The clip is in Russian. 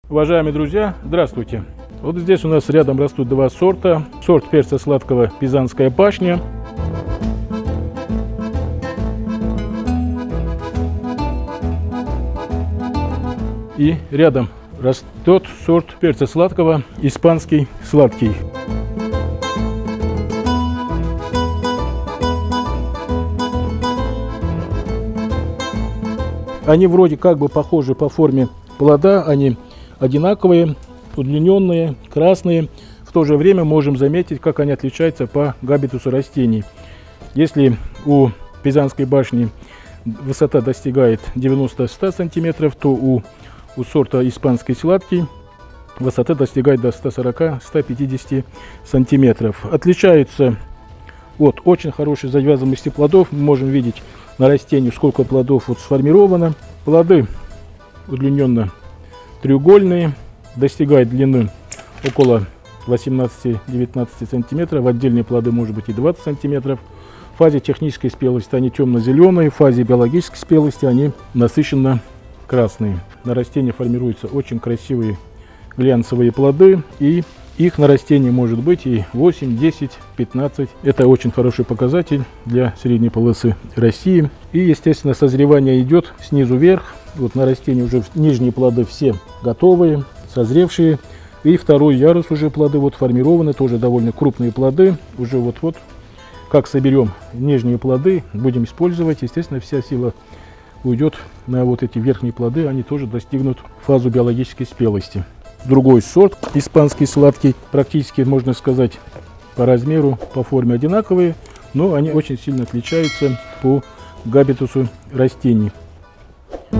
Уважаемые друзья, здравствуйте! Вот здесь у нас рядом растут два сорта. Сорт перца сладкого «Пизанская башня». И рядом растет сорт перца сладкого «Испанский сладкий». Они вроде как бы похожи по форме плода, они одинаковые, удлиненные, красные. В то же время можем заметить, как они отличаются по габитусу растений. Если у Пизанской башни высота достигает 90-100 см, то у сорта «Испанский сладкий» высота достигает до 140-150 см. Отличаются от очень хорошей завязанности плодов. Мы можем видеть на растении, сколько плодов вот сформировано. Плоды удлиненно треугольные, достигают длины около 18-19 см. В отдельные плоды может быть и 20 см. В фазе технической спелости они темно-зеленые, в фазе биологической спелости они насыщенно красные. На растении формируются очень красивые глянцевые плоды, и их на растении может быть и 8, 10, 15. Это очень хороший показатель для средней полосы России. И, естественно, созревание идет снизу вверх. Вот на растении уже нижние плоды все готовые, созревшие. И второй ярус уже плоды вот формированы, тоже довольно крупные плоды. Уже вот-вот, как соберем нижние плоды, будем использовать. Естественно, вся сила уйдет на вот эти верхние плоды, они тоже достигнут фазу биологической спелости. Другой сорт, испанский сладкий, практически, можно сказать, по размеру, по форме одинаковые, но они очень сильно отличаются по габитусу растений.